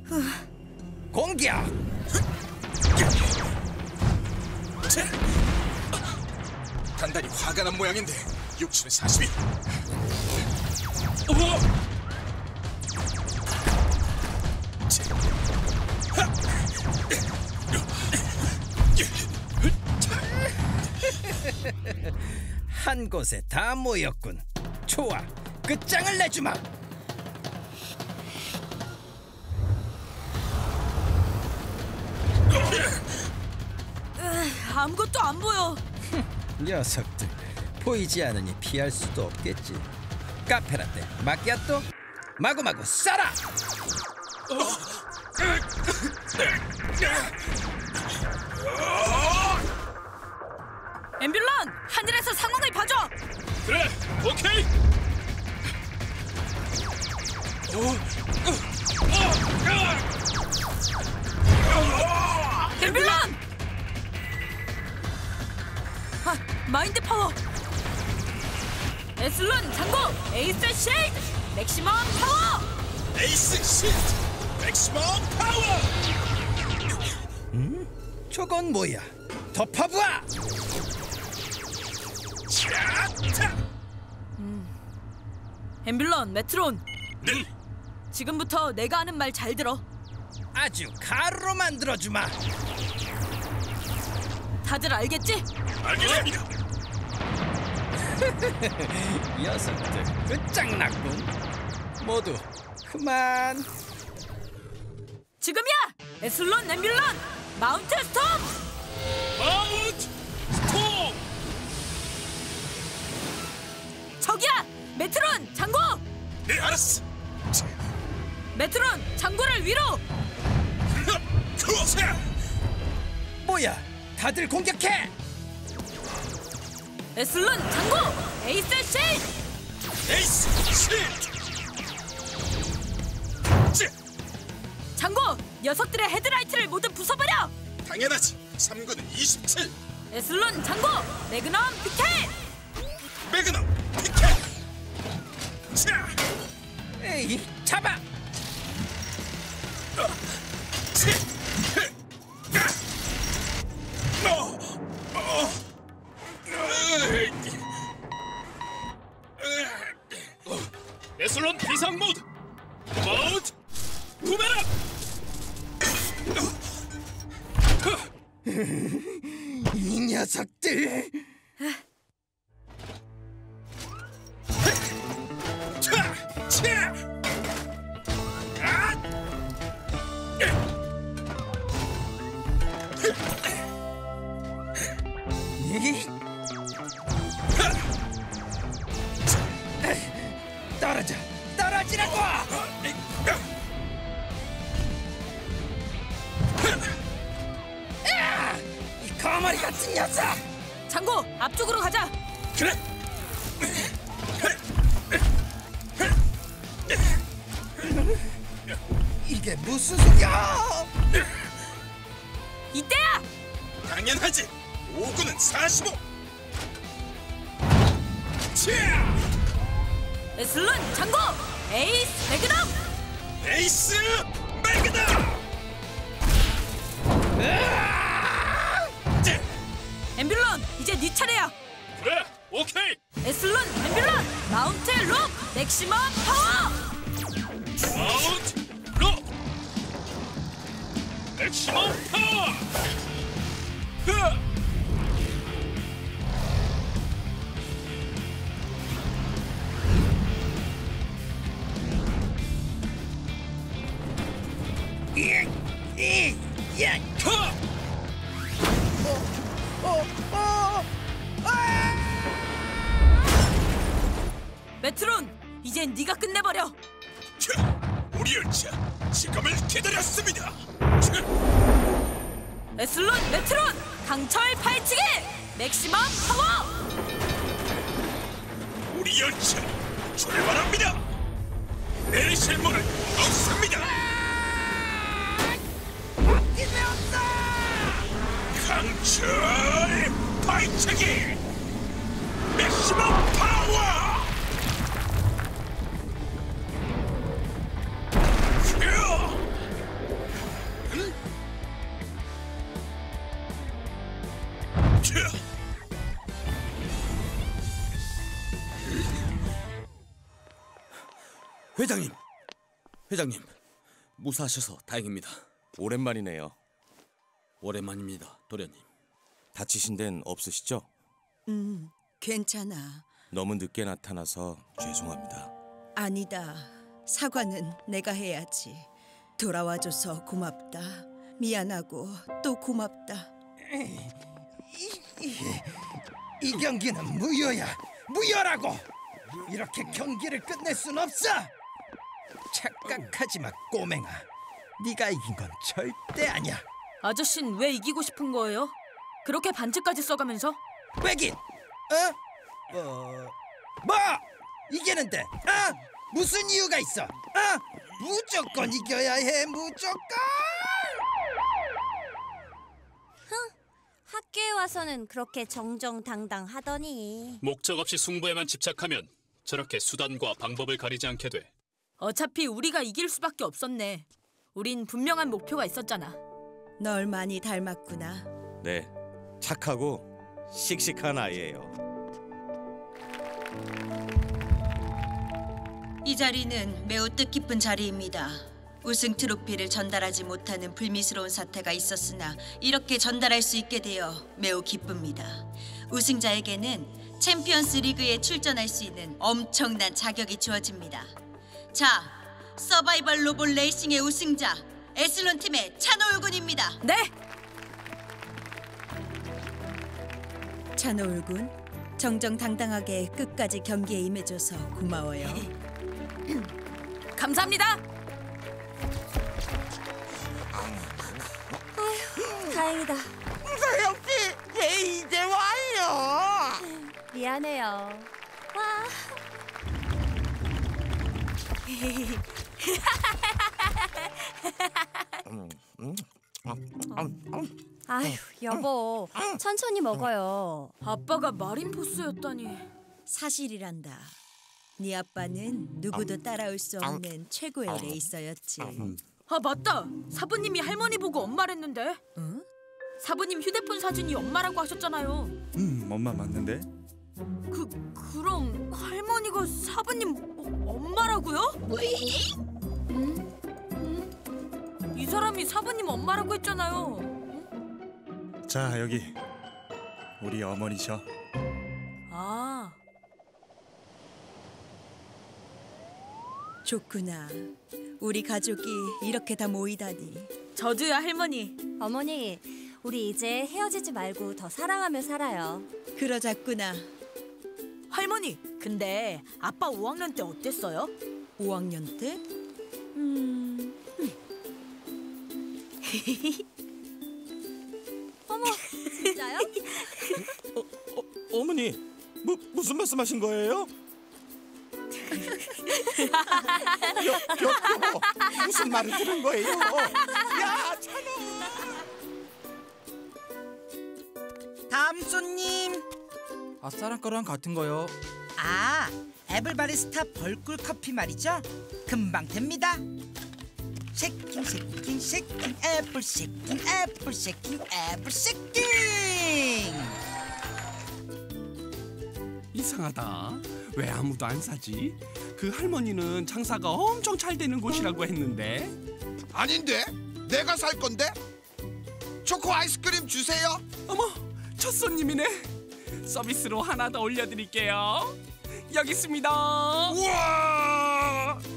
공격! 단단히 화가 난 모양인데 67은 42. 한 곳에 다 모였군. 좋아, 끝장을 내주마. 아무것도 안 보여. 녀석들, 보이지 않으니 피할 수도 없겠지. 카페라떼, 마키아토, 마구마구 쏴라! 앰뷸런, 하늘에서 상황을 봐줘. 그래, 오케이. 앰뷸런! 마인드 파워. 에슬론 장고, 에이스 쉐이드, 맥시멈 파워. 에이스 시프트, 맥시멈 파워. 저건 뭐야? 덮어봐! 앰뷸런, 메트론. 네. 지금부터 내가 하는 말 잘 들어. 아주 가루로 만들어주마. 다들 알겠지? 알겠습니다. 녀석들 끝장났군. 모두 그만. 지금이야! 에슬론, 앰뷸런, 마운트 스톰! 마운트 스톰! 저기야! 메트론, 장고! 네, 알았어. 메트론, 장고를 위로! 뭐야? 다들 공격해! 에슬론, 장고! 에이스 쉐이드! 에이스 시프트. 장고! 녀석들의 헤드라이트를 모두 부숴버려! 당연하지. 3구는 27. 에슬론, 장고! 매그넘 피켓! 매그넘 피켓. 자, 에이, 잡아! 에슬론 비상 모드. 마운트 부메랑. 이 녀석들! 떨어져! 떨어지라고! 이 거머리 같은 녀석! 장고! 앞쪽으로 가자! 그래. 이게 무슨 소리야! 이때야! 당연하지. 5구는 45. 에슬론, 장고! 에이스 매그넘! 에이스 매그넘. 앰뷸런, 이제 네 차례야! 그래, 오케이. 에슬론, 앰뷸런! 마운트 록! 맥시멈 파워! 마운트 록. 맥시멈 파워. 메트론, 이젠 네가 끝내버려! 우리 열차 지금을 기다렸습니다. 에슬론, 메트론! 강철 파헤치기! 맥시멈 파워! 우리 열차 출발합니다. 내리실 문은 없습니다. 기회 없어! 강철 파헤치기 맥시멈 파워. 회장님, 무사하셔서 다행입니다. 오랜만이네요. 오랜만입니다, 도련님. 다치신 데는 없으시죠? 괜찮아. 너무 늦게 나타나서 죄송합니다. 아니다. 사과는 내가 해야지. 돌아와줘서 고맙다. 미안하고 또 고맙다. 이 경기는 무효야. 무효라고. 이렇게 경기를 끝낼 순 없어. 착각하지 마, 꼬맹아. 네가 이긴 건 절대 아니야. 아저씨는 왜 이기고 싶은 거예요? 그렇게 반지까지 써가면서? 왜긴? 뭐? 이기는데? 무슨 이유가 있어? 무조건 이겨야 해, 무조건. 학교에 와서는 그렇게 정정당당하더니. 목적 없이 승부에만 집착하면 저렇게 수단과 방법을 가리지 않게 돼. 어차피 우리가 이길 수밖에 없었네. 우린 분명한 목표가 있었잖아. 널 많이 닮았구나. 네, 착하고 씩씩한 아이예요. 이 자리는 매우 뜻깊은 자리입니다. 우승 트로피를 전달하지 못하는 불미스러운 사태가 있었으나 이렇게 전달할 수 있게 되어 매우 기쁩니다. 우승자에게는 챔피언스 리그에 출전할 수 있는 엄청난 자격이 주어집니다. 자, 서바이벌 로봇 레이싱의 우승자 에슬론 팀의 찬호울 군입니다. 네! 찬호울 군, 정정당당하게 끝까지 경기에 임해줘서 고마워요. 감사합니다. 다행이다. 소영씨, 왜 이제 와요? 미안해요. 와. 아휴, 여보, 천천히 먹어요. 아빠가 마린포스였다니. 사실이란다. 네 아빠는 누구도 따라올 수 없는 최고의 레이서였지. 아, 맞다. 사부님이 할머니 보고 엄마랬는데. 응? 사부님 휴대폰 사진이 엄마라고 하셨잖아요. 엄마 맞는데? 그럼 할머니가 사부님 엄마라고요? 이 사람이 사부님 엄마라고 했잖아요. 자, 여기 우리 어머니셔. 아, 좋구나. 우리 가족이 이렇게 다 모이다니. 저도요, 할머니. 어머니, 우리 이제 헤어지지 말고 더 사랑하며 살아요. 그러자꾸나. 할머니, 근데 아빠 5학년 때 어땠어요? 5학년 때? 어머, 진짜요? 어머니, 무슨 말씀하신 거예요? 여보, 무슨 말을 들은 거예요? 야, 찬호! 다음 손님. 아싸랑 거랑 같은 거요. 애블바리스타 벌꿀 커피 말이죠? 금방 됩니다. 쉐킹 쉐킹 쉐킹 애플 쉐킹 애플 쉐킹 애플 쉐킹. 이상하다. 왜 아무도 안 사지? 그 할머니는 장사가 엄청 잘 되는 곳이라고 했는데. 아닌데? 내가 살 건데? 초코 아이스크림 주세요. 어머, 첫 손님이네. 서비스로 하나 더 올려드릴게요. 여기 있습니다. 우와!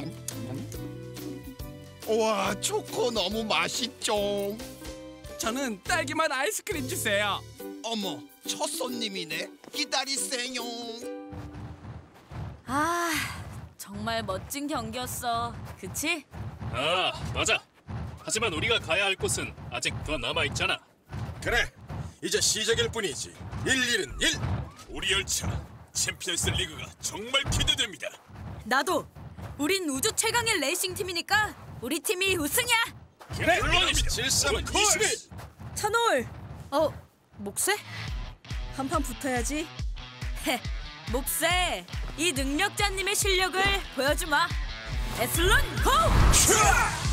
와, 초코 너무 맛있죠. 저는 딸기맛 아이스크림 주세요. 어머, 첫 손님이네. 기다리세요. 아, 정말 멋진 경기였어. 그치? 아, 맞아. 하지만 우리가 가야 할 곳은 아직 더 남아있잖아. 그래, 이제 시작일 뿐이지. 1-1은 1. 우리 열차 챔피언스 리그가 정말 기대됩니다. 나도. 우린 우주 최강의 레이싱 팀이니까 우리 팀이 우승이야. 그래, 물론입니다. 7-3은 21. 찬호울. 목세? 한판 붙어야지. 헤, 목세. 이 능력자님의 실력을 보여주마. 에슬론 고!